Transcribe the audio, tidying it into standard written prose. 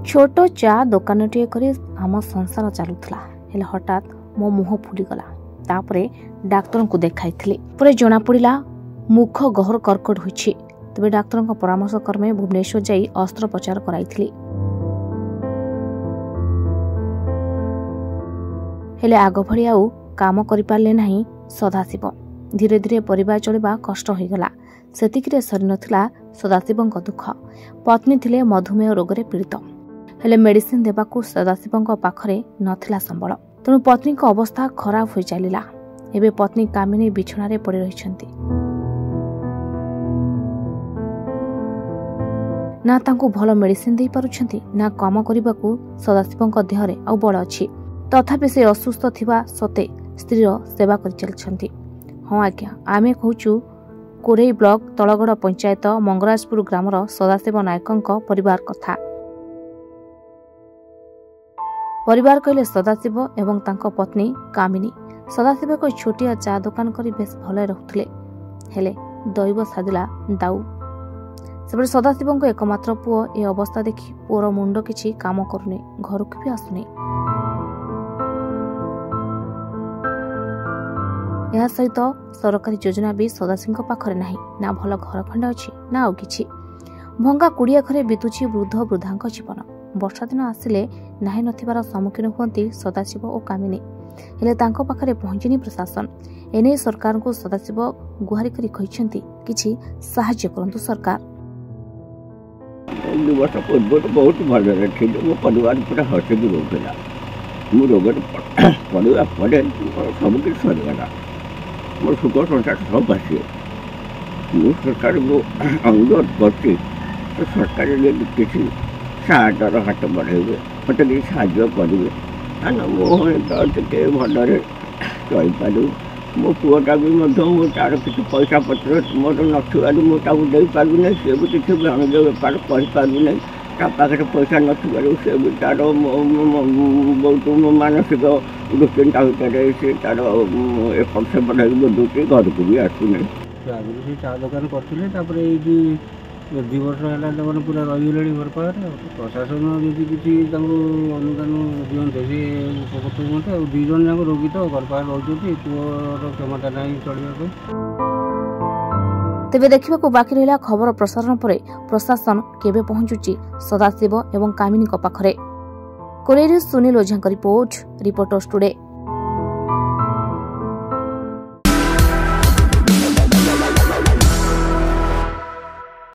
छोट चा दुकानटीए करी आम संसार चलुला हेले हठात मो मुह फुलीगला। तापरे डाक्तर को देखाई पर जना पड़ा मुख गहर कर्कट होइछि। तबे डाक्तर परामर्श क्रमे भुवनेश्वर जाई अस्त्रोपचार कराई। हेले आग भली आउ काम करि पारले नाही सदाशिव। धीरे धीरे परिवार चलिबा कष्ट होइगला। सेतिकिरे सरी नथिला सदाशिवଙ୍କ दुख। पत्नी थिले मधुमेह रोग रे पीड़ित। हेले मेडिसिन देबाकू सदाशिवଙ୍କ पाखरे नथिला संबळ। तेणु पत्नी को अवस्था खराब होई चलिला। एबे पत्नी कामिनी बिछणारे पड़ी रहिछंती। ना तांकू भलो मेडिसिन दे पारुछंती ना काम करिबाकू सदाशिवଙ୍କ देहरे आ बळ अछि। तथापि से असुस्थ थिबा सते स्त्रीर सेवा करि चलछंती। हाँ आज्ञा आमे कहूचु कोरेई ब्लॉक तलगड़ पंचायत मंगराजपुर ग्रामर सदाशिव नायकंक परिवार कथा। परिवार कहले सदाशिव एवं तांको पत्नी कामिनी। सदाशिव को छोटिया चा दुकान करी बेस भले रहुथिले। हेले दैव सादिला दाऊ। सेबे सदाशिवंको एकमात्र पुओ ए अवस्था देखि पुओर मुंड किछि काम करुने, घरକୁ भी आसुने। यह सहित सरकारी योजना भी सदाशिव पाखरे नाही। ना भल घर खंड अछि ना आउ किछि। भंगा कुड़िया घरे बितुछि वृद्ध वृद्धांक जीवन। वर्षा दिन आसिले नाही नथिबार सम्मुखीन हुअंती सदाशिव और कामिनी। हेले तांको पाखरे पहुंचिनी प्रशासन। एने सरकार को सदाशिव गुहारी करी कहिसंती किछि सहाय्य करंतु सरकार। 2 वर्ष पूर्व बहुत भल रही मो परिवार पूरा हसी रोकला। मो रोग पड़ा पड़े सब किसी सरीगला। मोर सुख संसार सब आसी सरकार को अनुरोध करती तो सरकार किसी साहर हाथ बढ़े मत साहय करेंगे मुझे भलि चलू। मो पुआटा भी तार किसी पैसा पत्र मोर नई पार्ना सी भी किसी वाणिज्य बेपार करें पाखे पैसा नथिबारु से भी तार बहुत मानसिक दुश्चिंता भितर से तार एपट सेपट बुझुची घर को भी आसुना। आगुरी से चा दुकान करते ये 2 वर्ष है पूरा रही घर पाखे। प्रशासन यदि किसी अनुदान दिखते सी उपकृत हुए। 2 जन जाक रोगी तो घर पाखे रोचे पुअर क्षमता ना चलने। तेबे देखिबाकू बाकी रहिला खबर प्रसारण परे प्रशासन केबे पहुंचुची सदाशिव एवं कामिनी पाखरे। कोरेरी सुनील ओझांक रिपोर्ट, रिपोर्टर्स टुडे।